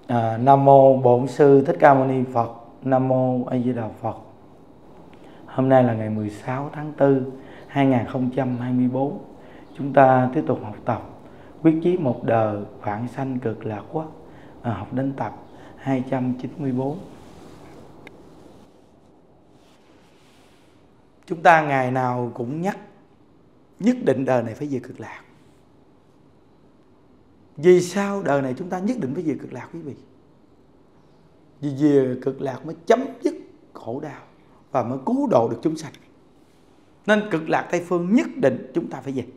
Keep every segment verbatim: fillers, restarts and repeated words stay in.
À, Nam mô Bổn Sư Thích Ca Mâu Ni Phật. Nam mô A Di Đà Phật. Hôm nay là ngày mười sáu tháng tư hai nghìn không trăm hai mươi tư. Chúng ta tiếp tục học tập Quyết chí một đời vãng sanh cực lạc quốc, à, học đến tập hai trăm chín mươi tư. Chúng ta ngày nào cũng nhắc nhất định đời này phải về cực lạc. Vì sao đời này chúng ta nhất định phải về cực lạc quý vị? Vì về cực lạc mới chấm dứt khổ đau và mới cứu độ được chúng sanh. Nên cực lạc Tây Phương nhất định chúng ta phải về.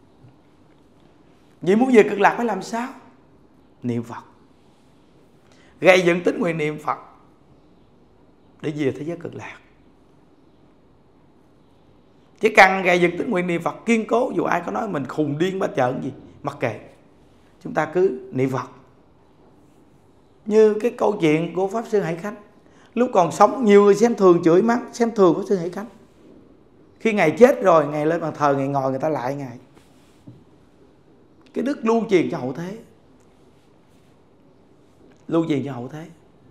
Vì muốn về cực lạc phải làm sao? Niệm Phật, gây dựng tín nguyện niệm Phật để về thế giới cực lạc. Chỉ cần gây dựng tín nguyện niệm Phật kiên cố, dù ai có nói mình khùng điên bá trợn gì, mặc kệ, chúng ta cứ niệm Phật. Như cái câu chuyện của Pháp Sư Hải Khánh, lúc còn sống nhiều người xem thường chửi mắng, xem thường Pháp Sư Hải Khánh. Khi Ngài chết rồi, Ngài lên bàn thờ, Ngài ngồi, người ta lại Ngài. Cái đức lưu truyền cho hậu thế, lưu truyền cho hậu thế.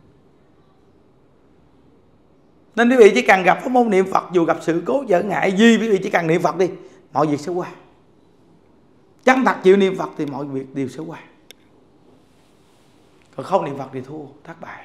Nên quý vị chỉ cần gặp pháp môn niệm Phật, dù gặp sự cố trở ngại gì, quý vị chỉ cần niệm Phật đi, mọi việc sẽ qua. Chân thật chịu niệm Phật thì mọi việc đều sẽ qua. Còn không niệm Phật thì thua, thất bại.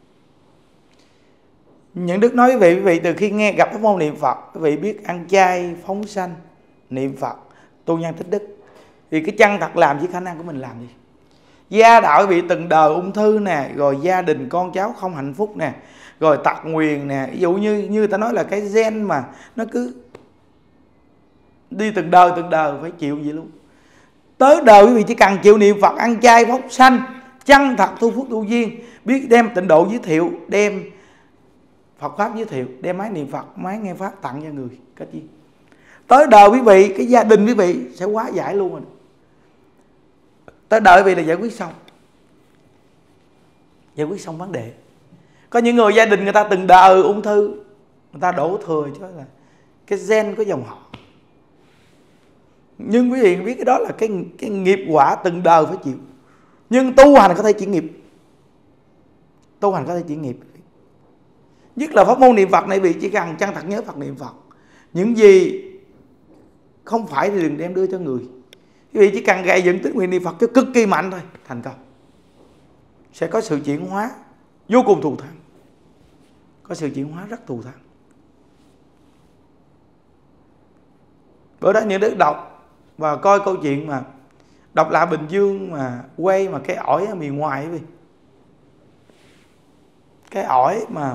Những đức nói quý vị, quý vị từ khi nghe gặp pháp môn niệm Phật, quý vị biết ăn chay, phóng sanh, niệm Phật, tu nhân tích đức. Vì cái chân thật làm với khả năng của mình làm đi. Gia đạo bị từng đời ung thư nè, rồi gia đình con cháu không hạnh phúc nè, rồi tật nguyền nè. Ví dụ như như ta nói là cái gen mà nó cứ đi từng đời từng đời phải chịu vậy luôn. Tới đời quý vị chỉ cần chịu niệm Phật, ăn chay, phóng sanh, chân thật tu phước tu duyên, biết đem tịnh độ giới thiệu, đem Phật Pháp giới thiệu, đem máy niệm Phật, máy nghe Pháp tặng cho người kết duyên. Tới đời quý vị, cái gia đình quý vị sẽ hóa giải luôn rồi. Tới đời quý vị là giải quyết xong. Giải quyết xong vấn đề. Có những người gia đình người ta từng đời ung thư, người ta đổ thừa cho là cái gen của dòng họ. Nhưng quý vị biết cái đó là cái, cái nghiệp quả từng đời phải chịu. Nhưng tu hành có thể chuyển nghiệp. Tu hành có thể chuyển nghiệp. Nhất là pháp môn niệm Phật này, vị chỉ cần chân thật nhớ Phật niệm Phật. Những gì không phải thì đừng đem đưa cho người. Quý vị chỉ cần gây dựng tín nguyện niệm Phật cho cực kỳ mạnh thôi, thành công. Sẽ có sự chuyển hóa vô cùng thù thắng. Có sự chuyển hóa rất thù thắng. Bữa đó những đứa đọc và coi câu chuyện mà độc lạ Bình Dương mà quay mà cái ổi ở miền ngoài ấy. Cái ổi mà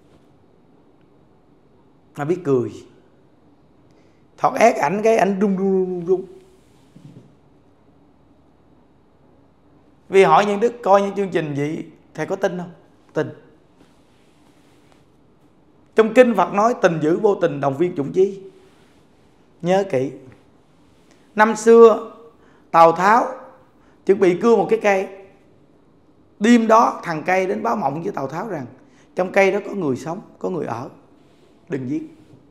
mà biết cười. Thọt ép ảnh cái ảnh rung rung rung rung. Vì hỏi những đức coi những chương trình vậy, thầy có tin không? Tin. Trong kinh Phật nói tình dữ vô tình đồng viên chủng chí. Nhớ kỹ. Năm xưa Tào Tháo chuẩn bị cưa một cái cây. Đêm đó thằng cây đến báo mộng với Tào Tháo rằng trong cây đó có người sống, có người ở, đừng giết.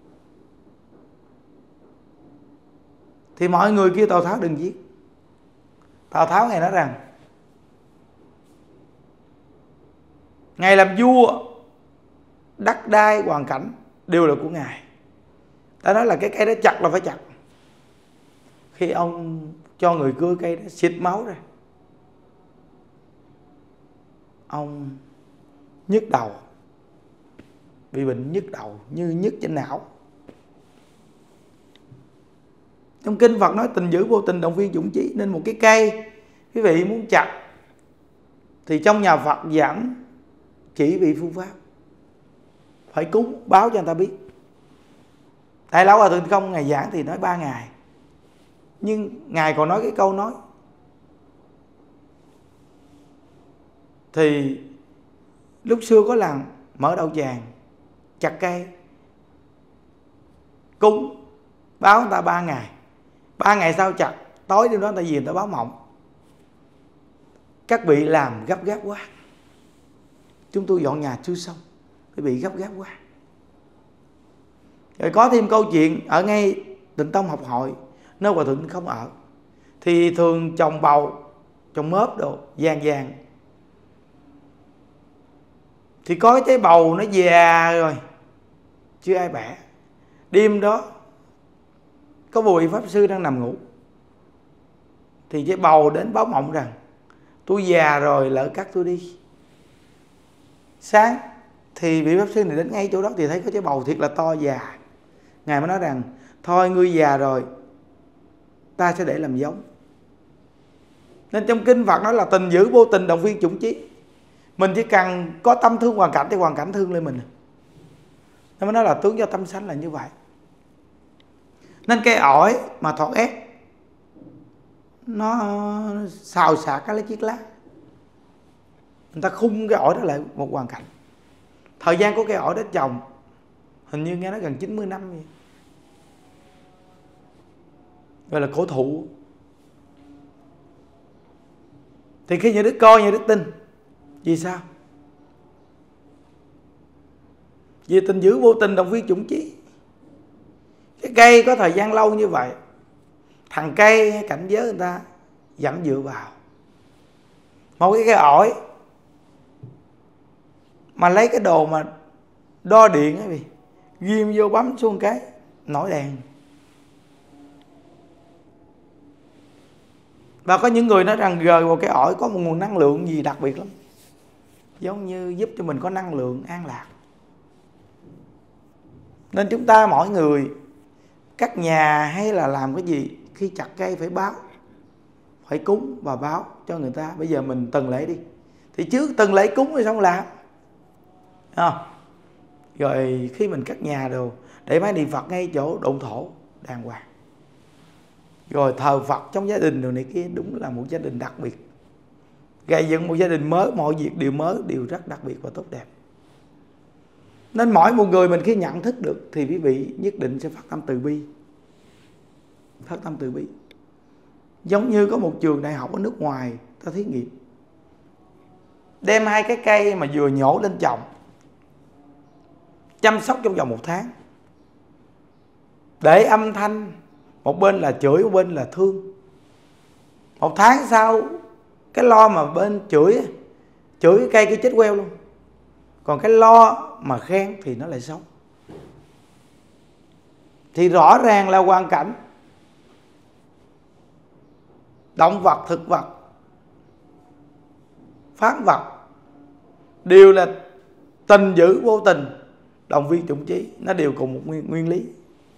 Thì mọi người kêu Tào Tháo đừng giết. Tào Tháo ngài nói rằng ngài làm vua, đất đai, hoàn cảnh đều là của ngài. Ta nói là cái cây đó chặt là phải chặt. Khi ông cho người cưa cây đó xịt máu ra, ông nhức đầu, bị bệnh nhức đầu như nhức trên não. Trong kinh Phật nói tình dữ vô tình động viên dũng chí. Nên một cái cây quý vị muốn chặt thì trong nhà Phật giảng chỉ vị phương pháp, phải cúng báo cho người ta biết. Đại Lão Hòa Thượng Không ngài giảng thì nói ba ngày, nhưng ngài còn nói cái câu nói thì lúc xưa có lần mở đầu tràng chặt cây cúng báo người ta ba ngày. Ba ngày sau chặt, tối đêm đó người ta về người ta báo mộng các vị làm gấp gáp quá, chúng tôi dọn nhà chưa xong, quý vị gấp gáp quá. Rồi có thêm câu chuyện ở ngay Tịnh Tông học hội, nơi Hòa Thượng Không ở, thì thường trồng bầu, trồng mớp đồ vàng vàng. thì có cái trái bầu nó già rồi, chưa ai bẻ. Đêm đó có một vị pháp sư đang nằm ngủ, thì trái bầu đến báo mộng rằng tôi già rồi, lỡ cắt tôi đi. Sáng thì vị pháp sư này đến ngay chỗ đó thì thấy có trái bầu thiệt là to già. Ngài mới nói rằng thôi ngươi già rồi, ta sẽ để làm giống. Nên trong kinh Phật nói là tình dữ vô tình động viên chủng chí. Mình chỉ cần có tâm thương hoàn cảnh thì hoàn cảnh thương lên mình. Nên mới nói là tướng do tâm sanh là như vậy. Nên cây ổi mà thọt ép nó xào xạc cái lấy chiếc lá, người ta khung cái ổi đó lại một hoàn cảnh. Thời gian của cây ổi đó trồng hình như nghe nói gần chín mươi năm vậy. Gọi là cổ thụ. Thì khi nhà Đức coi, nhà Đức tin. Vì sao? Vì tình dữ vô tình động viên chủng chí. Cái cây có thời gian lâu như vậy, thằng cây cảnh giới người ta dẫm dựa vào. Một cái cây ổi mà lấy cái đồ mà đo điện ấy, ghim vô bấm xuống cái nổi đèn. Và có những người nói rằng gời vào cái ổi có một nguồn năng lượng gì đặc biệt lắm, giống như giúp cho mình có năng lượng an lạc. Nên chúng ta mỗi người cắt nhà hay là làm cái gì, khi chặt cây phải báo, phải cúng và báo cho người ta. Bây giờ mình từng lễ đi, thì trước từng lễ cúng rồi xong làm à. Rồi khi mình cắt nhà đồ, để máy niệm Phật ngay chỗ độn thổ đàng hoàng. Rồi thờ Phật trong gia đình rồi này kia. Đúng là một gia đình đặc biệt, gây dựng một gia đình mới, mọi việc đều mới, đều rất đặc biệt và tốt đẹp. Nên mỗi một người mình khi nhận thức được thì quý vị nhất định sẽ phát tâm từ bi. Phát tâm từ bi. Giống như có một trường đại học ở nước ngoài ta thí nghiệm, đem hai cái cây mà vừa nhổ lên trồng, chăm sóc trong vòng một tháng, để âm thanh một bên là chửi, một bên là thương. Một tháng sau cái lo mà bên chửi chửi cái cây kia chết queo luôn, còn cái lo mà khen thì nó lại sống. Thì rõ ràng là hoàn cảnh động vật, thực vật, phán vật đều là tình dữ vô tình động viên chủng chí. Nó đều cùng một nguyên, nguyên lý.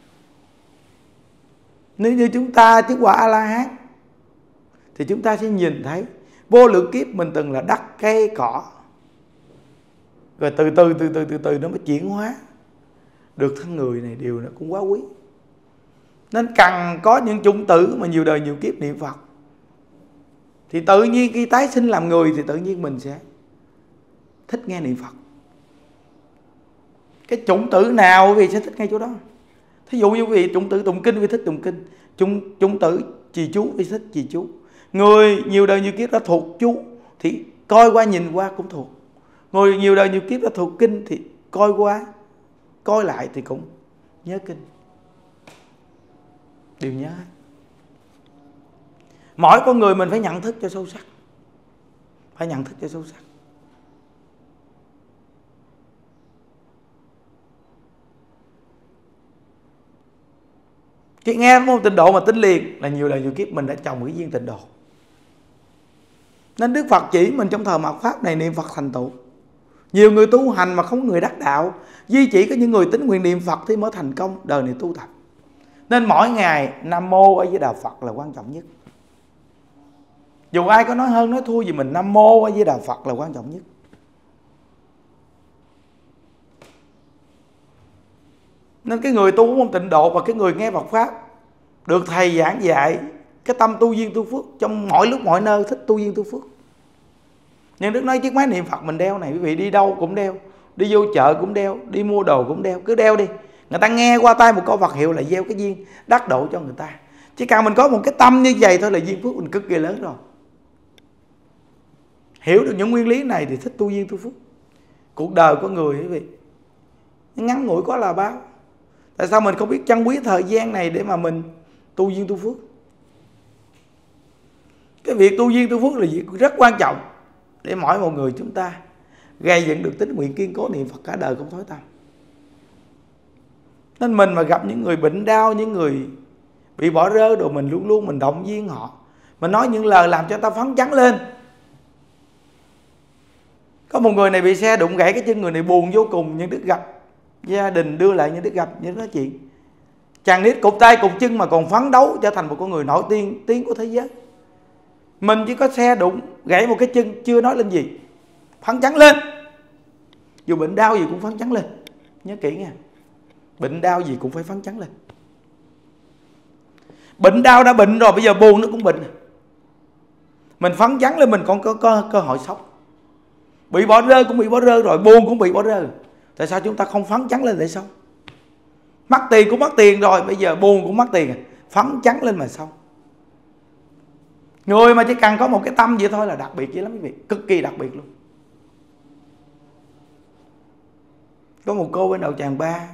Nếu như chúng ta chứng quả A-la-hán thì chúng ta sẽ nhìn thấy vô lượng kiếp mình từng là đất, cây, cỏ, rồi từ từ từ từ từ từ nó mới chuyển hóa được thân người này. Điều nó cũng quá quý. Nên cần có những chủng tử mà nhiều đời nhiều kiếp niệm Phật, thì tự nhiên khi tái sinh làm người thì tự nhiên mình sẽ thích nghe niệm Phật. Cái chủng tử nào quý vị sẽ thích ngay chỗ đó. Thí dụ như quý vị chủng tử tụng kinh, quý vị thích tụng kinh. Chủng, chủng tử trì chú, quý vị thích trì chú. Người nhiều đời nhiều kiếp đã thuộc chú thì coi qua nhìn qua cũng thuộc. Người nhiều đời nhiều kiếp đã thuộc kinh thì coi qua coi lại thì cũng nhớ kinh, đều nhớ. Mỗi con người mình phải nhận thức cho sâu sắc, phải nhận thức cho sâu sắc. Chỉ nghe môn tịnh độ mà tính liền là nhiều đời nhiều kiếp mình đã trồng cái duyên tịnh độ. Nên Đức Phật chỉ mình trong thời mạt Pháp này niệm Phật thành tựu. Nhiều người tu hành mà không có người đắc đạo, duy chỉ có những người tín nguyện niệm Phật thì mới thành công đời này tu tập. Nên mỗi ngày Nam Mô ở với Đạo Phật là quan trọng nhất. Dù ai có nói hơn nói thua gì mình, Nam Mô ở với Đạo Phật là quan trọng nhất. Nên cái người tu môn tịnh độ và cái người nghe Phật Pháp được thầy giảng dạy cái tâm tu duyên tu phước trong mọi lúc mọi nơi, thích tu duyên tu phước. Nhưng Đức nói chiếc máy niệm Phật mình đeo này, quý vị đi đâu cũng đeo, đi vô chợ cũng đeo, đi mua đồ cũng đeo, cứ đeo đi. Người ta nghe qua tay một câu Phật hiệu là gieo cái duyên đắc độ cho người ta. Chỉ cần mình có một cái tâm như vậy thôi là duyên phước mình cực kỳ lớn rồi. Hiểu được những nguyên lý này thì thích tu duyên tu phước. Cuộc đời của người quý vị ngắn ngủi quá là bao. Tại sao mình không biết trân quý thời gian này để mà mình tu duyên tu phước? Cái việc tu duyên tu phước là việc rất quan trọng để mỗi một người chúng ta gây dựng được tín nguyện kiên cố niệm Phật cả đời không thối tâm. Nên mình mà gặp những người bệnh đau, những người bị bỏ rơi rồi, mình luôn luôn mình động viên họ, mình nói những lời làm cho ta phấn chấn lên. Có một người này bị xe đụng gãy cái chân, người này buồn vô cùng, nhưng Đức gặp gia đình đưa lại, nhưng Đức gặp những nói chuyện. Chàng nít cụt tay cụt chân mà còn phấn đấu trở thành một con người nổi tiếng tiếng của thế giới. Mình chỉ có xe đụng gãy một cái chân chưa nói lên gì, phấn chấn lên. Dù bệnh đau gì cũng phấn chấn lên. Nhớ kỹ nha, bệnh đau gì cũng phải phấn chấn lên. Bệnh đau đã bệnh rồi, bây giờ buồn nó cũng bệnh. Mình phấn chấn lên mình còn có, có cơ hội sống. Bị bỏ rơi cũng bị bỏ rơi rồi, buồn cũng bị bỏ rơi. Tại sao chúng ta không phấn chấn lên để sống? Mất tiền cũng mất tiền rồi, bây giờ buồn cũng mất tiền, phấn chấn lên mà sống. Người mà chỉ cần có một cái tâm vậy thôi là đặc biệt vậy lắm quý vị, cực kỳ đặc biệt luôn. Có một cô bên đầu Tràng Ba,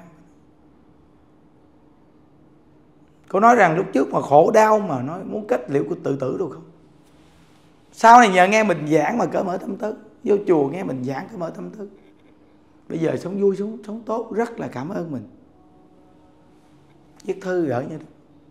cô nói rằng lúc trước mà khổ đau mà nói muốn kết liễu của tự tử được không? Sau này nhờ nghe mình giảng mà cởi mở tâm thức, vô chùa nghe mình giảng cởi mở tâm thức, bây giờ sống vui, sống, sống tốt, rất là cảm ơn mình. Viết thư gửi như Đức.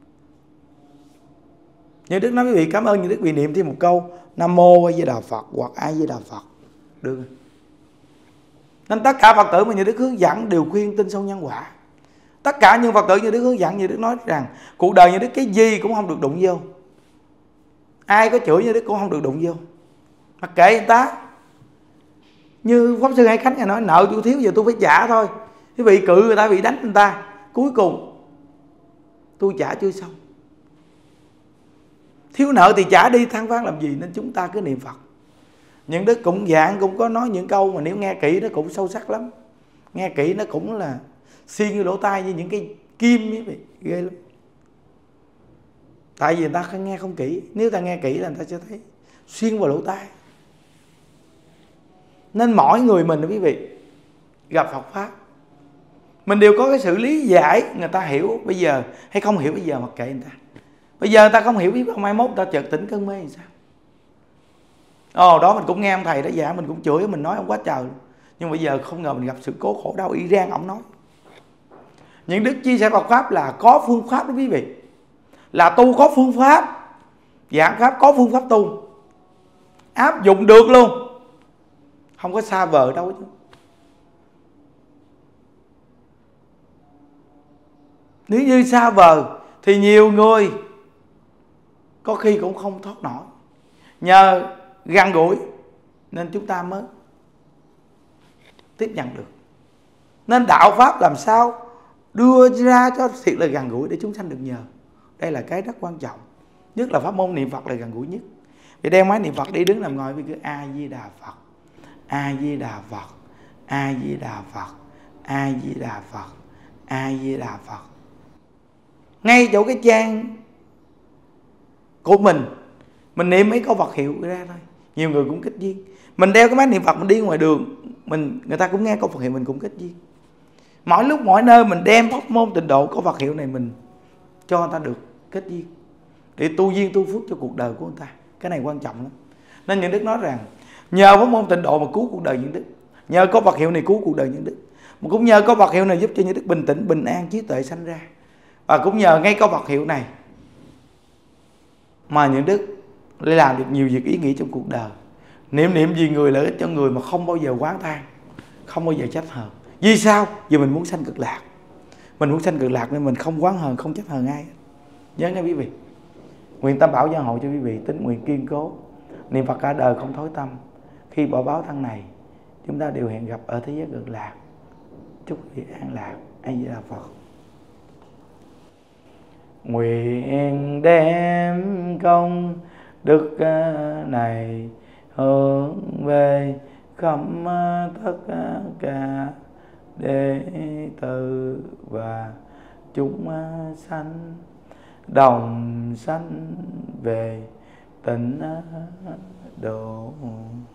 Như Đức nói quý vị, cảm ơn như Đức vì niệm thêm một câu Nam Mô A Di Đà Phật hoặc A Di Đà Phật được rồi. Nên tất cả Phật tử mà như Đức hướng dẫn đều khuyên tin sâu nhân quả. Tất cả những Phật tử như Đức hướng dẫn, như Đức nói rằng cuộc đời như Đức cái gì cũng không được đụng vô. Ai có chửi như Đức cũng không được đụng vô, mặc kệ người ta. Như Pháp Sư Hải Khánh nói, nợ tôi thiếu giờ tôi phải trả thôi. Quý vị cự người ta, bị đánh người ta, cuối cùng tôi trả chưa xong. Thiếu nợ thì trả đi, than vãn làm gì. Nên chúng ta cứ niệm Phật. Những Đức cũng dạng cũng có nói những câu mà nếu nghe kỹ nó cũng sâu sắc lắm. Nghe kỹ nó cũng là xiên như lỗ tai như những cái kim ấy vậy, ghê lắm. Tại vì người ta không nghe không kỹ. Nếu ta nghe kỹ là người ta sẽ thấy xuyên vào lỗ tai. Nên mỗi người mình quý vị gặp Phật Pháp, mình đều có cái sự lý giải. Người ta hiểu bây giờ hay không hiểu bây giờ, mặc kệ người ta. Bây giờ người ta không hiểu, biết không mai mốt người ta chợt tỉnh cơn mê thì sao? Ồ đó mình cũng nghe ông thầy đó giảng, mình cũng chửi, mình nói ông quá trời. Nhưng bây giờ không ngờ mình gặp sự cố khổ đau y rang ông nói. Những Đức chia sẻ Phật Pháp là có phương pháp đó quý vị. Là tu có phương pháp, giảng Pháp có phương pháp tu, áp dụng được luôn, không có xa vời đâu chứ. Nếu như xa vời thì nhiều người có khi cũng không thoát nổi. Nhờ gần gũi nên chúng ta mới tiếp nhận được. Nên đạo Pháp làm sao đưa ra cho thiệt là gần gũi để chúng sanh được nhờ. Đây là cái rất quan trọng. Nhất là pháp môn niệm Phật là gần gũi nhất. Thì đem máy niệm Phật đi, đứng nằm ngồi với cứ A Di Đà Phật, A Di Đà Phật, A Di Đà Phật, A Di Đà Phật, A Di Đà Phật. Ngay chỗ cái trang của mình, mình niệm mấy câu Phật hiệu ra thôi. Nhiều người cũng kết duyên. Mình đeo cái máy niệm Phật, mình đi ngoài đường, mình người ta cũng nghe câu Phật hiệu, mình cũng kết duyên. Mỗi lúc mỗi nơi mình đem pháp môn tịnh độ câu Phật hiệu này, mình cho người ta được kết duyên, để tu duyên tu phước cho cuộc đời của người ta. Cái này quan trọng lắm. Nên những Đức nói rằng nhờ pháp môn tịnh độ mà cứu cuộc đời những Đức, nhờ câu Phật hiệu này cứu cuộc đời những Đức, mà cũng nhờ câu Phật hiệu này giúp cho những Đức bình tĩnh, bình an, trí tuệ sanh ra. Và cũng nhờ ngay câu Phật hiệu này mà những Đức lại làm được nhiều việc ý nghĩa trong cuộc đời. Niệm niệm vì người lợi ích cho người mà không bao giờ oán than, không bao giờ trách hờn. Vì sao? Vì mình muốn sanh cực lạc. Mình muốn sanh cực lạc nên mình không oán hờn, không trách hờn ai. Nhớ nha quý vị. Nguyện Tam Bảo gia hộ cho quý vị tín nguyện kiên cố, niệm Phật cả đời không thối tâm. Khi bỏ báo thân này, chúng ta đều hẹn gặp ở thế giới cực lạc. Chúc quý vị an lạc. A Di Đà Phật. Nguyện đem công đức này hướng về khắp tất cả đệ tử và chúng sanh, đồng sanh về tịnh độ.